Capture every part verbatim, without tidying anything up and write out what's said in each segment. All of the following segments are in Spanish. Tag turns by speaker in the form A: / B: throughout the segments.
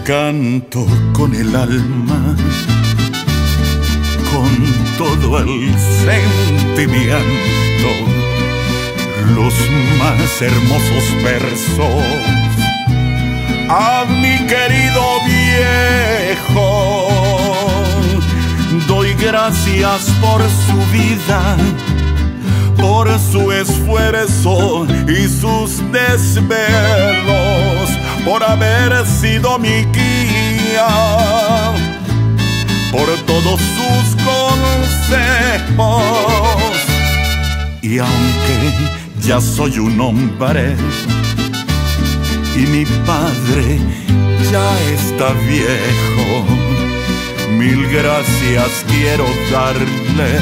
A: Canto con el alma, con todo el sentimiento, los más hermosos versos a mi querido viejo. Doy gracias por su vida, por su esfuerzo y sus desvelos, por haber sido mi guía, por todos sus consejos. Y aunque ya soy un hombre y mi padre ya está viejo, mil gracias quiero darle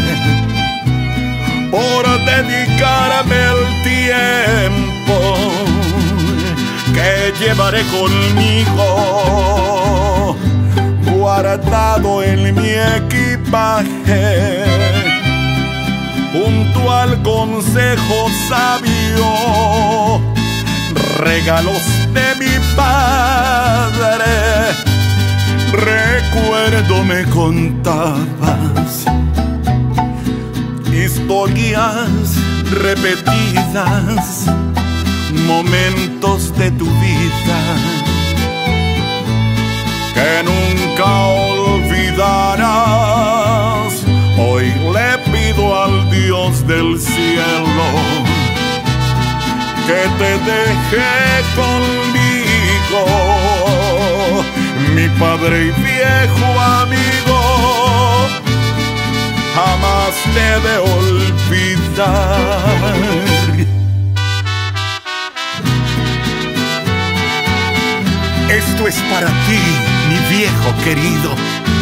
A: por dedicarme el tiempo que llevaré conmigo, guardado en mi equipaje, junto al consejo sabio, regalos de mi padre. Recuerdo me contabas historias repetidas, momentos de tu vida que nunca olvidarás. Hoy le pido al Dios del cielo que te deje conmigo, mi padre y viejo amigo, jamás te he de olvidar. Esto es para ti, mi viejo querido.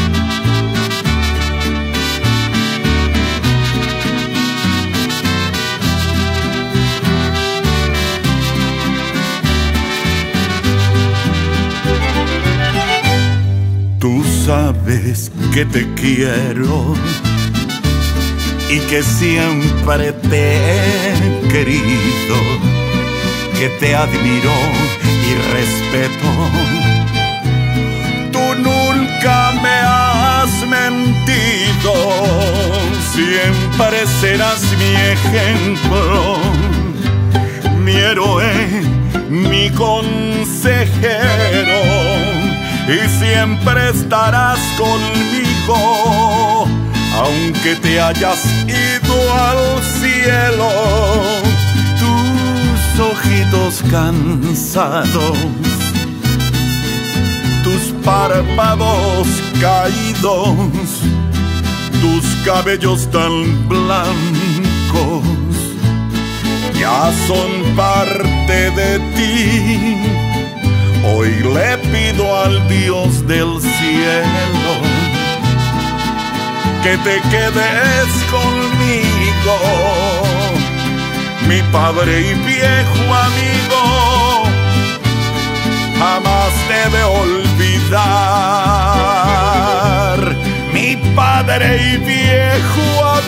A: Tú sabes que te quiero y que siempre te he querido, que te admiro y respeto. Tú nunca me has mentido, siempre serás mi ejemplo, mi héroe, mi consejero, y siempre estarás conmigo, aunque te hayas ido al cielo. Tus ojitos cansados, tus párpados caídos, tus cabellos tan blancos, ya son parte de ti. Hoy le pido al Dios del cielo que te quedes conmigo, mi padre y viejo amigo, jamás te he de olvidar, mi padre y viejo amigo.